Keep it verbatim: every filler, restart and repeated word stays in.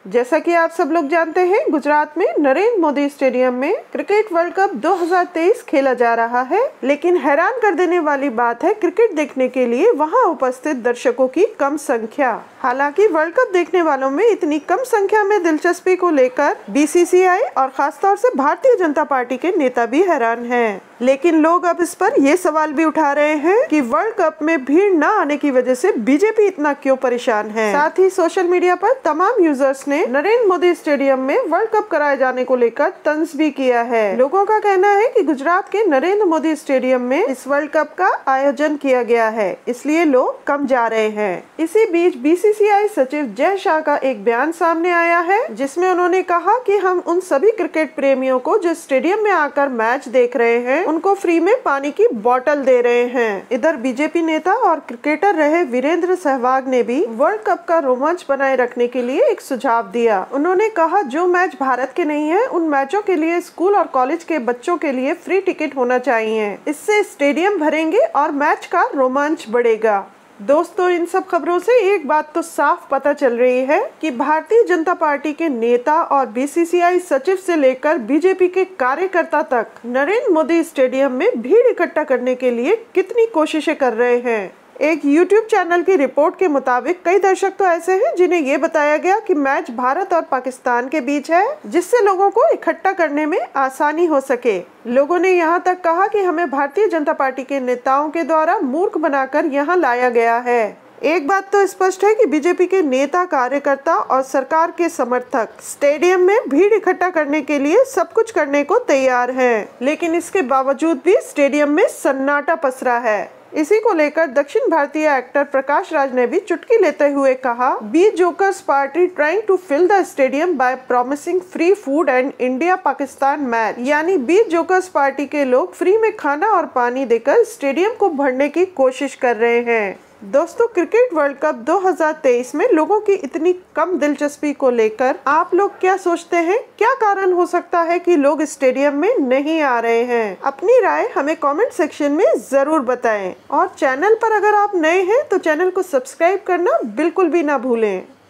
जैसा कि आप सब लोग जानते हैं, गुजरात में नरेंद्र मोदी स्टेडियम में क्रिकेट वर्ल्ड कप दो हज़ार तेईस खेला जा रहा है। लेकिन हैरान कर देने वाली बात है, क्रिकेट देखने के लिए वहां उपस्थित दर्शकों की कम संख्या। हालांकि वर्ल्ड कप देखने वालों में इतनी कम संख्या में दिलचस्पी को लेकर बीसीसीआई और खासतौर से भारतीय जनता पार्टी के नेता भी हैरान हैं। लेकिन लोग अब इस पर ये सवाल भी उठा रहे हैं कि वर्ल्ड कप में भीड़ न आने की वजह से बीजेपी इतना क्यों परेशान है। साथ ही सोशल मीडिया पर तमाम यूजर्स ने नरेंद्र मोदी स्टेडियम में वर्ल्ड कप कराए जाने को लेकर तंज भी किया है। लोगों का कहना है कि गुजरात के नरेंद्र मोदी स्टेडियम में इस वर्ल्ड कप का आयोजन किया गया है, इसलिए लोग कम जा रहे हैं। इसी बीच बीसीसीआई सचिव जय शाह का एक बयान सामने आया है, जिसमें उन्होंने कहा कि हम उन सभी क्रिकेट प्रेमियों को जो स्टेडियम में आकर मैच देख रहे हैं, उनको फ्री में पानी की बोतल दे रहे हैं। इधर बीजेपी नेता और क्रिकेटर रहे वीरेंद्र सहवाग ने भी वर्ल्ड कप का रोमांच बनाए रखने के लिए एक सुझाव दिया। उन्होंने कहा, जो मैच भारत के नहीं है, उन मैचों के लिए स्कूल और कॉलेज के बच्चों के लिए फ्री टिकट होना चाहिए। इससे स्टेडियम भरेंगे और मैच का रोमांच बढ़ेगा। दोस्तों, इन सब खबरों से एक बात तो साफ पता चल रही है कि भारतीय जनता पार्टी के नेता और बीसीसीआई सचिव से लेकर बीजेपी के कार्यकर्ता तक नरेंद्र मोदी स्टेडियम में भीड़ इकट्ठा करने के लिए कितनी कोशिशें कर रहे हैं। एक यूट्यूब चैनल की रिपोर्ट के मुताबिक कई दर्शक तो ऐसे हैं जिन्हें ये बताया गया कि मैच भारत और पाकिस्तान के बीच है, जिससे लोगों को इकट्ठा करने में आसानी हो सके। लोगों ने यहाँ तक कहा कि हमें भारतीय जनता पार्टी के नेताओं के द्वारा मूर्ख बनाकर यहाँ लाया गया है। एक बात तो स्पष्ट है कि बीजेपी के नेता, कार्यकर्ता और सरकार के समर्थक स्टेडियम में भीड़ इकट्ठा करने के लिए सब कुछ करने को तैयार हैं, लेकिन इसके बावजूद भी स्टेडियम में सन्नाटा पसरा है। इसी को लेकर दक्षिण भारतीय एक्टर प्रकाश राज ने भी चुटकी लेते हुए कहा, B jokers party trying to fill the stadium by promising free food and India Pakistan match. यानी बी जोकर्स पार्टी के लोग फ्री में खाना और पानी देकर स्टेडियम को भरने की कोशिश कर रहे हैं। दोस्तों, क्रिकेट वर्ल्ड कप दो हज़ार तेईस में लोगों की इतनी कम दिलचस्पी को लेकर आप लोग क्या सोचते हैं? क्या कारण हो सकता है कि लोग स्टेडियम में नहीं आ रहे हैं? अपनी राय हमें कमेंट सेक्शन में जरूर बताएं और चैनल पर अगर आप नए हैं तो चैनल को सब्सक्राइब करना बिल्कुल भी ना भूलें।